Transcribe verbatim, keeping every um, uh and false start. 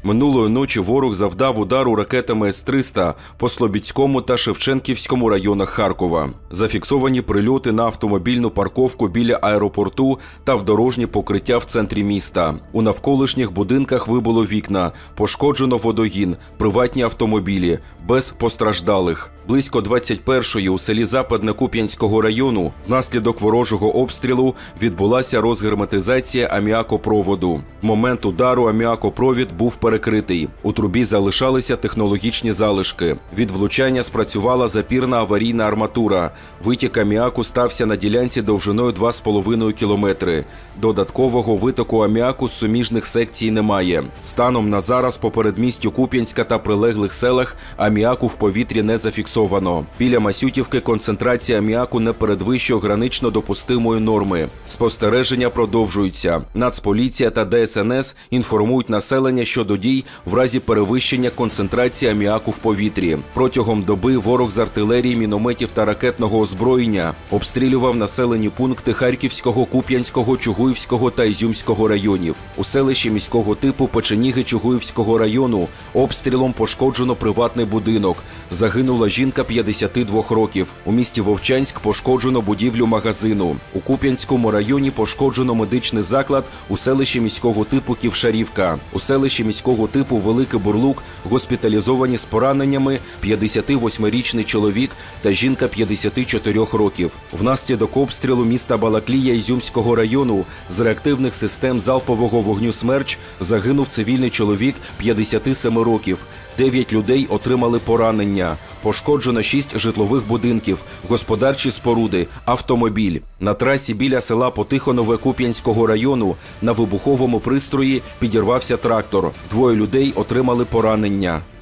Минулої ночі ворог завдав удару ракетами С триста по Слобідському та Шевченківському районах Харкова. Зафіксовані прильоти на автомобільну парковку біля аеропорту та в дорожнє покриття в центрі міста. У навколишніх будинках вибило вікна, пошкоджено водогін, приватні автомобілі, без постраждалих. Близько двадцять першої у селі Западне Куп'янського району внаслідок ворожого обстрілу відбулася розгерметизація аміакопроводу. В момент удару аміакопровід був перекритий. У трубі залишалися технологічні залишки. Від влучання спрацювала запірна аварійна арматура. Витік аміаку стався на ділянці довжиною два з половиною кілометри. Додаткового витоку аміаку з суміжних секцій немає. Станом на зараз по передмістю Куп'янська та прилеглих селах аміаку в повітрі не зафіксовано. Біля Масютівки концентрація аміаку не передвищує гранично допустимої норми. Спостереження продовжуються. Нацполіція та Де Ес Ен Ес інформують населення щодо дій в разі перевищення концентрації аміаку в повітрі. Протягом доби ворог з артилерії, мінометів та ракетного озброєння обстрілював населені пункти Харківського, Куп'янського, Чугуївського та Ізюмського районів. У селищі міського типу Печеніги Чугуївського району обстрілом пошкоджено приватний будинок. Загинула жінка п'ятдесят двох років. У місті Вовчанськ пошкоджено будівлю магазину. У Куп'янському районі пошкоджено медичний заклад у селищі міського типу Ківшарівка. У селищі міського типу Великий Бурлук госпіталізовані з пораненнями п'ятдесятивосьмирічний чоловік та жінка п'ятдесят чотирьох років. Внаслідок обстрілу міста Балаклія Ізюмського району з реактивних систем залпового вогню «Смерч» загинув цивільний чоловік п'ятдесят семи років. Дев'ять людей отримали поранення. Пошкоджено шість житлових будинків, господарчі споруди, автомобіль. На трасі біля села Потихонове Куп'янського району на вибуховому пристрої підірвався трактор. Двоє людей отримали поранення.